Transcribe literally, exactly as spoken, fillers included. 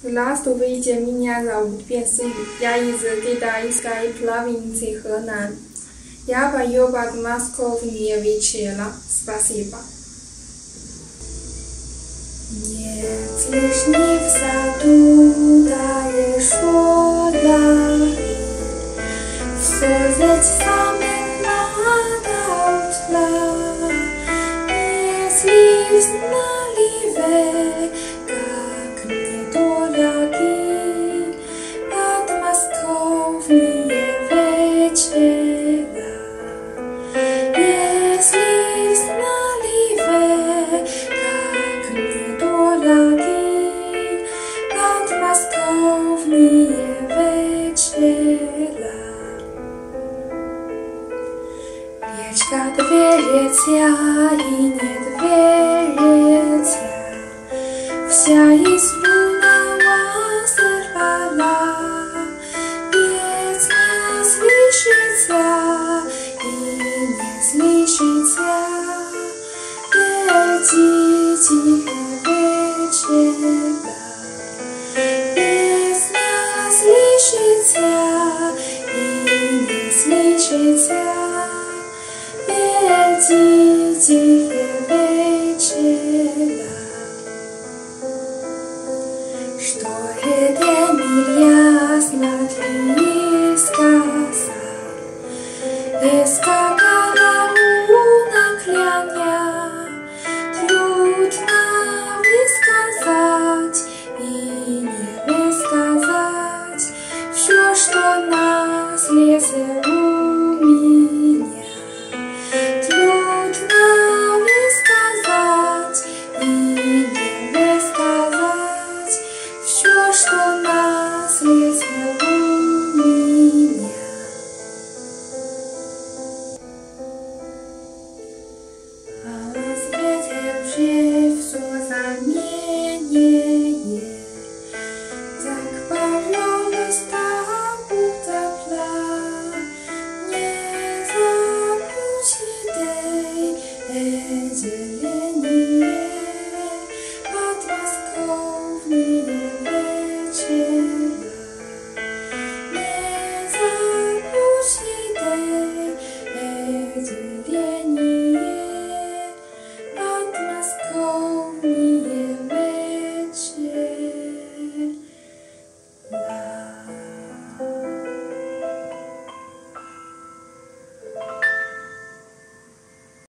Last увидите меня зовут Бесый, я из китайской провинции Хэнан. Я пою подмосковные вечера. Спасибо. Нет лишней в саду, дали все ведь сами надо утра. Если знали вы, как мне дороги подмосковные вечера. Если знали вы, как мне дороги подмосковные вечера. Речка доверия и не доверия, вся излунного сорвала, ведь не слышится и не слышится, ведь тихо.